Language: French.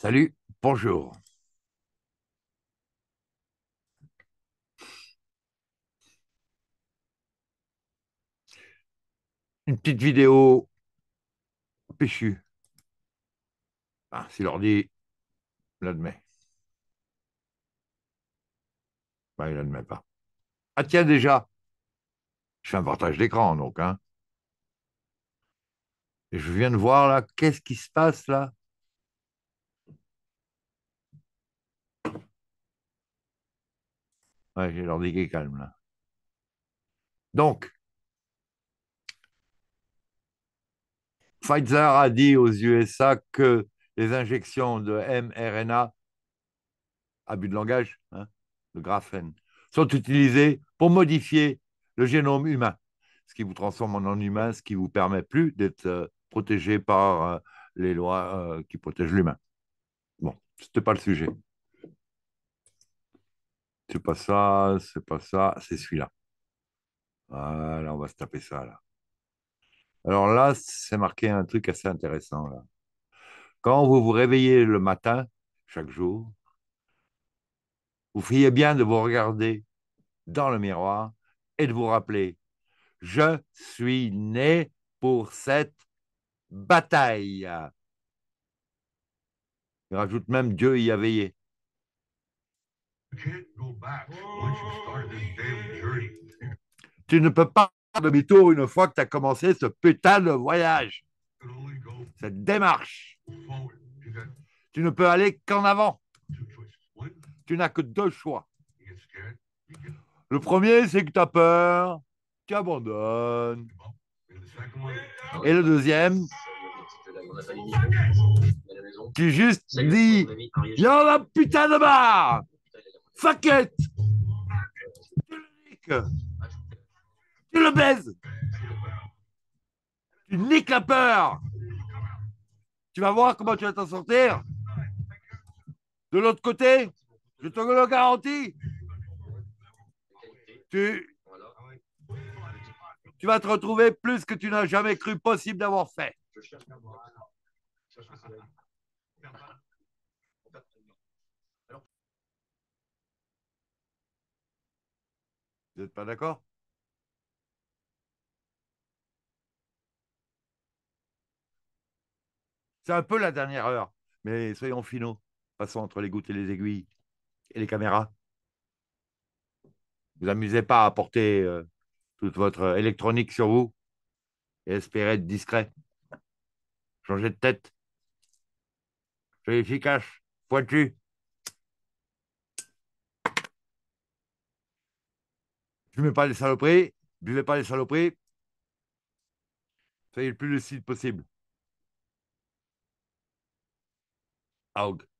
Salut, bonjour. Une petite vidéo péchue. Ah, si l'ordi l'admet. Ben, il l'admet pas. Ah tiens, déjà, je fais un partage d'écran, donc, hein. Et je viens de voir, là, qu'est-ce qui se passe, là? Ouais, j'ai l'ordi qui est calme, là. Donc, Pfizer a dit aux USA que les injections de mRNA, abus de langage, hein, de graphène, sont utilisées pour modifier le génome humain, ce qui vous transforme en non-humain, ce qui vous permet plus d'être protégé par les lois qui protègent l'humain. Bon, c'était pas le sujet. C'est pas ça, c'est celui-là. Voilà, on va se taper ça là. Alors là, c'est marqué un truc assez intéressant là. Quand vous vous réveillez le matin, chaque jour, vous feriez bien de vous regarder dans le miroir et de vous rappeler, je suis né pour cette bataille. Il rajoute même Dieu y a veillé. Tu ne peux pas faire demi-tour une fois que tu as commencé ce putain de voyage, cette démarche. Tu ne peux aller qu'en avant. Tu n'as que deux choix. Le premier, c'est que tu as peur, tu abandonnes. Et le deuxième, tu juste dis, il y en a putain de marre. Fuck it. Tu le niques. Tu le baises. Tu niques la peur. Tu vas voir comment tu vas t'en sortir. De l'autre côté, je te le garantis, tu, tu vas te retrouver plus que tu n'as jamais cru possible d'avoir fait. Vous n'êtes pas d'accord? C'est un peu la dernière heure, mais soyons finaux. Passons entre les gouttes et les aiguilles et les caméras. Vous amusez pas à porter toute votre électronique sur vous et espérer être discret. Changez de tête. Soyez efficace. Pointu. Fumez pas les saloperies. Buvez pas les saloperies. Soyez le plus lucide possible. Out.